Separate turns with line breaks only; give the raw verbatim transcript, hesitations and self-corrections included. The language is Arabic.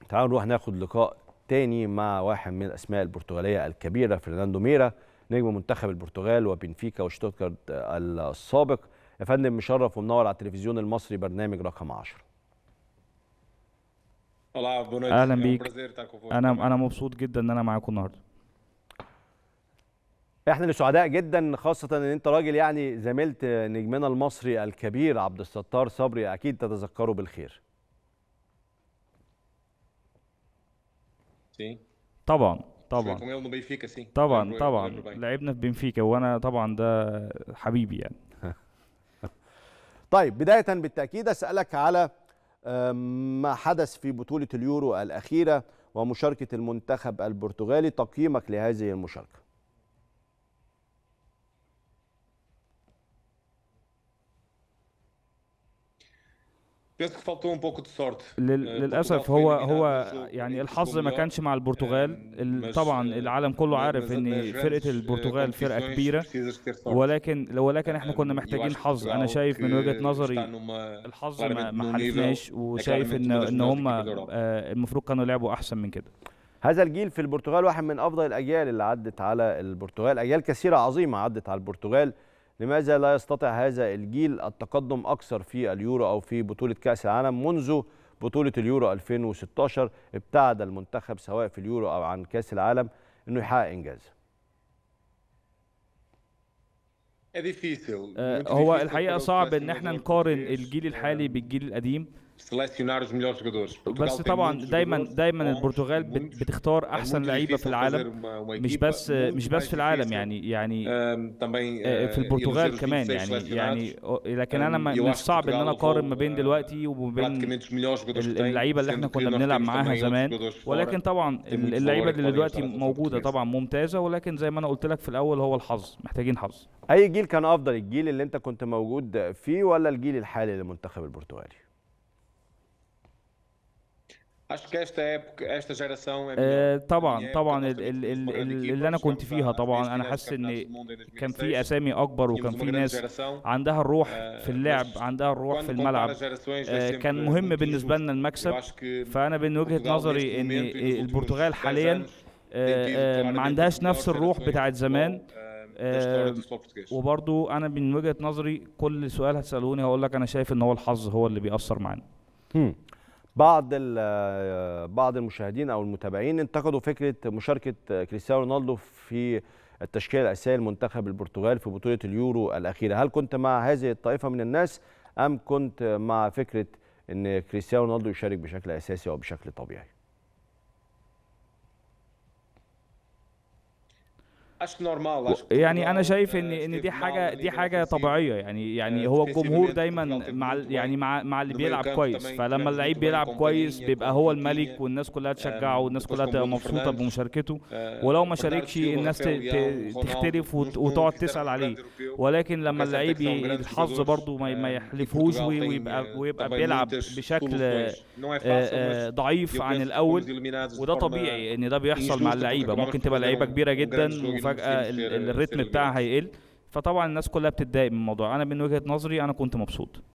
تعالوا نروح ناخد لقاء تاني مع واحد من الاسماء البرتغاليه الكبيره، فرناندو ميرا، نجم منتخب البرتغال وبنفيكا وشتوتغارت السابق. يا فندم مشرف ومنور على التلفزيون المصري، برنامج رقم عشرة.
اهلا بيك. انا انا مبسوط جدا ان انا معاكم النهارده.
احنا اللي سعداء جدا، خاصه ان انت راجل يعني زميلت نجمنا المصري الكبير عبد الستار صبري، اكيد تتذكره بالخير.
طبعا طبعا طبعا طبعا لعبنا في بنفيكا، وانا طبعا ده حبيبي يعني.
طيب بدايه بالتاكيد اسالك على ما حدث في بطوله اليورو الاخيره ومشاركه المنتخب البرتغالي، تقييمك لهذه المشاركه.
للاسف هو هو يعني الحظ ما كانش مع البرتغال. طبعا العالم كله عارف ان فرقه البرتغال فرقه كبيره، ولكن ولكن احنا كنا محتاجين حظ. انا شايف من وجهه نظري الحظ ما حالفناش، وشايف ان ان هم المفروض كانوا لعبوا احسن من كده.
هذا الجيل في البرتغال واحد من افضل الاجيال اللي عدت على البرتغال، اجيال كثيره عظيمه عدت على البرتغال. لماذا لا يستطيع هذا الجيل التقدم أكثر في اليورو أو في بطولة كأس العالم؟ منذ بطولة اليورو ألفين وستة عشر ابتعد المنتخب سواء في اليورو أو عن كأس العالم إنه يحقق إنجاز.
هو الحقيقة صعب إن احنا نقارن الجيل الحالي بالجيل القديم، بس طبعا دايما دايما البرتغال بتختار احسن لعيبه في العالم، مش بس مش بس في العالم يعني يعني في البرتغال كمان يعني يعني لكن انا مش صعب ان انا اقارن ما بين دلوقتي وبين اللعيبه اللي احنا كنا بنلعب معاها زمان. ولكن طبعا اللعيبه اللي دلوقتي موجوده طبعا ممتازه، ولكن زي ما انا قلت لك في الاول هو الحظ، محتاجين حظ.
اي جيل كان افضل، الجيل اللي انت كنت موجود فيه ولا الجيل الحالي للمنتخب البرتغالي؟
آه طبعا طبعا ال ال ال اللي انا كنت فيها، طبعا انا حاسس ان كان في اسامي اكبر وكان في ناس عندها الروح في اللعب، عندها الروح في الملعب. آه كان مهم بالنسبه لنا المكسب. فانا من وجهه نظري ان البرتغال حاليا آه آه ما عندهاش نفس الروح بتاعت زمان. آه وبرضو انا من وجهه نظري كل سؤال هتسالوني هقول لك انا شايف ان هو الحظ هو اللي بيأثر معانا.
بعض بعض المشاهدين او المتابعين انتقدوا فكره مشاركه كريستيانو رونالدو في التشكيله الاساسيه لمنتخب البرتغال في بطوله اليورو الاخيره. هل كنت مع هذه الطائفه من الناس ام كنت مع فكره ان كريستيانو رونالدو يشارك بشكل اساسي او بشكل طبيعي؟
يعني انا شايف ان ان دي حاجه دي حاجه طبيعيه يعني يعني هو الجمهور دايما مع يعني مع مع اللي بيلعب كويس. فلما اللعيب بيلعب كويس بيبقى هو الملك والناس كلها تشجعه والناس كلها تبقى مبسوطه بمشاركته، ولو ما شاركش الناس تختلف وتقعد تسال عليه. ولكن لما اللعيب الحظ برضو ما يحلفوش ويبقى ويبقى بيلعب بشكل ضعيف عن الاول، وده طبيعي ان ده بيحصل مع اللعيبه. ممكن تبقى لعيبه كبيره جدا فجأة الريتم بتاعها هيقل، فطبعا الناس كلها بتتضايق من الموضوع. انا من وجهة نظري انا كنت مبسوط.